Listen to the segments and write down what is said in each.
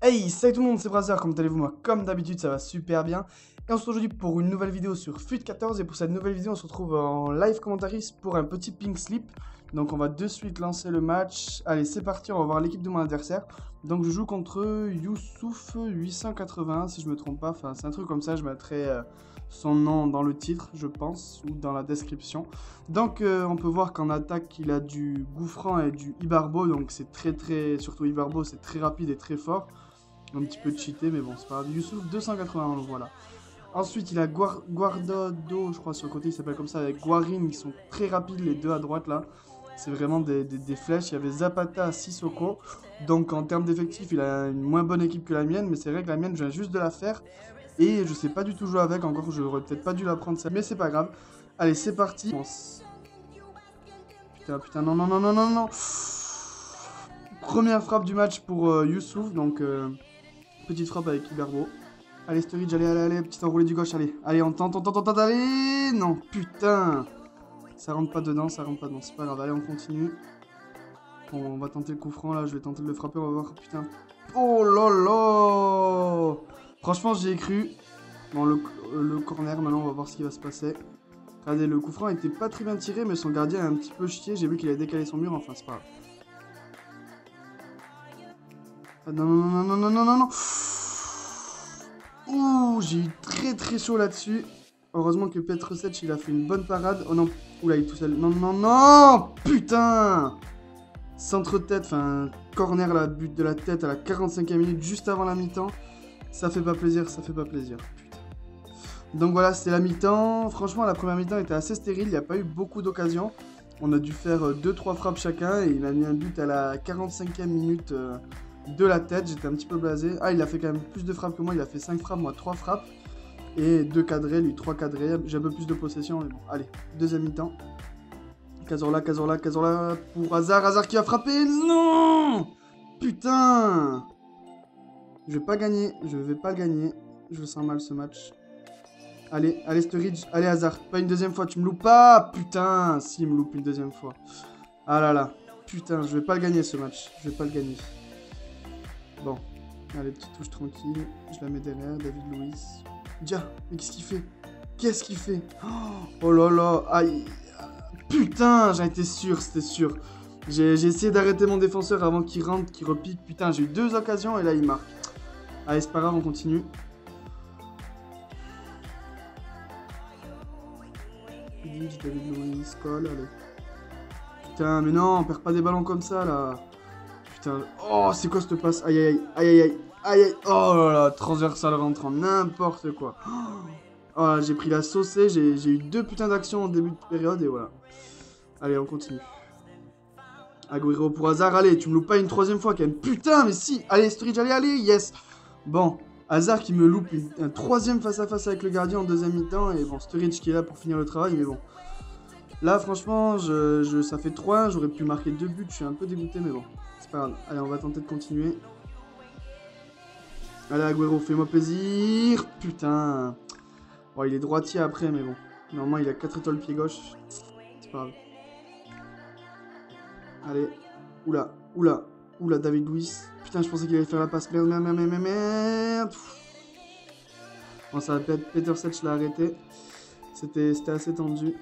Hey, salut tout le monde, c'est Brazer, comment allez-vous? Moi, comme d'habitude, ça va super bien. Et on se retrouve aujourd'hui pour une nouvelle vidéo sur FUT14. Et pour cette nouvelle vidéo, on se retrouve en live commentariste pour un petit pink slip. Donc on va de suite lancer le match. Allez, c'est parti, on va voir l'équipe de mon adversaire. Donc je joue contre Youssouf 881, si je me trompe pas. Enfin, c'est un truc comme ça, je mettrai son nom dans le titre, je pense, ou dans la description. Donc on peut voir qu'en attaque, il a du Gouffran et du Ibarbo. Donc c'est surtout Ibarbo, c'est très rapide et très fort. Un petit peu cheaté, mais bon, c'est pas grave. Youssouf 291, voilà. Ensuite, il a Guardado, je crois, sur le côté, il s'appelle comme ça, avec Guarin, ils sont très rapides, les deux à droite, là. C'est vraiment des flèches. Il y avait Zapata, Sissoko. Donc, en termes d'effectifs, il a une moins bonne équipe que la mienne, mais c'est vrai que la mienne, je viens juste de la faire. Et je sais pas du tout jouer avec, encore, j'aurais peut-être pas dû la prendre, ça, mais c'est pas grave. Allez, c'est parti. Putain, non. Première frappe du match pour Youssouf, donc... petite frappe avec Ibarbo. Allez, Sturridge, allez, petite enroulée du gauche, allez, on tente, allez. Non, putain. Ça rentre pas dedans, c'est pas grave, allez, on continue. Bon, on va tenter le coup franc, là, je vais tenter de le frapper, on va voir, putain. Oh là là. Franchement, j'y ai cru. Bon, le corner, maintenant, on va voir ce qui va se passer. Regardez, le coup franc était pas très bien tiré, mais son gardien a un petit peu chié, j'ai vu qu'il a décalé son mur, enfin, c'est pas grave. Ah, non. Ouh, j'ai eu très chaud là-dessus. Heureusement que Petrosec, il a fait une bonne parade. Oh non, oula, il est tout seul. Non, putain. Centre-tête, enfin, corner, la but de la tête à la 45e minute, juste avant la mi-temps. Ça fait pas plaisir, putain. Donc voilà, c'est la mi-temps. Franchement, la première mi-temps était assez stérile, il n'y a pas eu beaucoup d'occasions. On a dû faire 2-3 frappes chacun et il a mis un but à la 45e minute... de la tête, j'étais un petit peu blasé. Ah, il a fait quand même plus de frappes que moi, il a fait 5 frappes, moi 3 frappes. Et 2 cadrés, lui 3 cadrés. J'ai un peu plus de possession, mais bon, allez, deuxième mi-temps. Cazorla pour Hazard qui a frappé. Non. Putain. Je vais pas le gagner. Je le sens mal ce match. Allez, Sturridge, allez Hazard, pas une deuxième fois, tu me loupes pas. Putain, si, il me loupe une deuxième fois. Ah là, putain, je vais pas le gagner ce match, Bon, allez, petite touche tranquille. Je la mets derrière, David Luiz. Dia, mais qu'est-ce qu'il fait? Oh là là, aïe. Putain, j'en étais sûr, c'était sûr. J'ai essayé d'arrêter mon défenseur avant qu'il rentre, qu'il repique. Putain, j'ai eu 2 occasions et là, il marque. Allez, c'est pas grave, on continue. David Luiz, Cole, allez. Putain, mais non, on perd pas des ballons comme ça, là. Putain, oh, c'est quoi cette passe? Aïe, oh là là, transversal rentrant, n'importe quoi. Oh là, j'ai pris la saucée, j'ai eu 2 putains d'actions en début de période et voilà. Allez, on continue. Agüero pour Hazard, allez, tu me loupes pas une 3e fois quand même. Putain, mais si, allez, Sturridge, allez, yes. Bon, Hazard qui me loupe un 3e face-à-face avec le gardien en 2e mi-temps et bon, Sturridge qui est là pour finir le travail, mais bon. Là, franchement, ça fait 3-1, j'aurais pu marquer 2 buts, je suis un peu dégoûté, mais bon. C'est pas grave. Allez, on va tenter de continuer. Allez, Agüero, fais-moi plaisir. Putain. Bon, il est droitier après, mais bon. Normalement, il a 4 étoiles pied gauche. C'est pas grave. Allez. Oula, David Luiz. Putain, je pensais qu'il allait faire la passe. Merde. Bon, ça va peut-être Petrosec l'a arrêté. C'était assez tendu.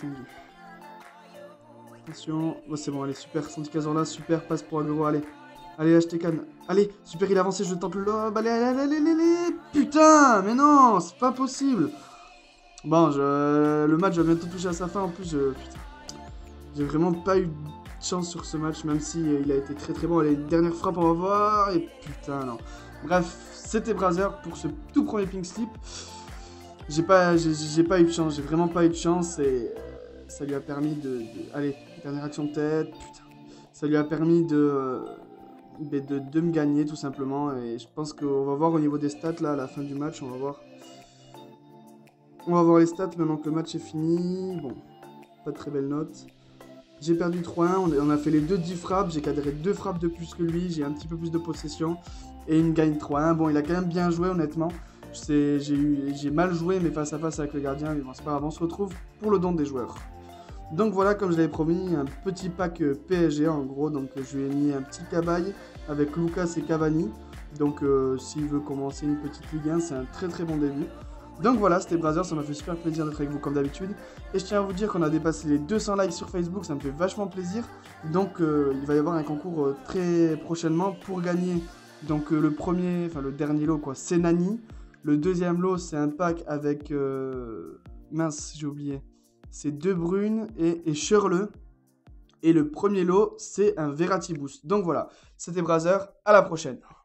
Attention. Oh, c'est bon, allez, super. Santi Cazorla, super passe pour Agüero, allez. Allez, H.T.K.N. Allez, super, il a avancé, je tente le lob. Allez. Putain, mais non, c'est pas possible. Bon, le match va bientôt toucher à sa fin. En plus, putain. J'ai vraiment pas eu de chance sur ce match, même si il a été très bon. Allez, dernière frappe, on va voir. Et putain, non. Bref, c'était Brazer pour ce tout premier pink slip. J'ai pas eu de chance, j'ai vraiment pas eu de chance et ça lui a permis de... Allez, dernière action de tête, putain. Ça lui a permis de me gagner tout simplement et je pense qu'on va voir au niveau des stats là à la fin du match, on va voir les stats maintenant que le match est fini. Bon, pas de très belle note. J'ai perdu 3-1, on a fait les 10 frappes, j'ai cadré 2 frappes de plus que lui, j'ai un petit peu plus de possession et il me gagne 3-1. Bon, il a quand même bien joué honnêtement. J'ai mal joué mais face à face avec le gardien, mais bon, c'est pas grave, on se retrouve pour le don des joueurs. Donc voilà, comme je l'avais promis, un petit pack PSG en gros. Donc je lui ai mis un petit cabaye avec Lucas et Cavani. Donc s'il veut commencer une petite Ligue 1, c'est un très très bon début. Donc voilà, c'était Brazer, ça m'a fait super plaisir d'être avec vous comme d'habitude. Et je tiens à vous dire qu'on a dépassé les 200 likes sur Facebook, ça me fait vachement plaisir. Donc il va y avoir un concours très prochainement pour gagner. Donc le dernier lot quoi, c'est Nani. Le deuxième lot, c'est un pack avec... mince, j'ai oublié. C'est De Bruyne et Schürrle. Et le premier lot, c'est un Verratti Boost. Donc voilà, c'était Brazer, à la prochaine.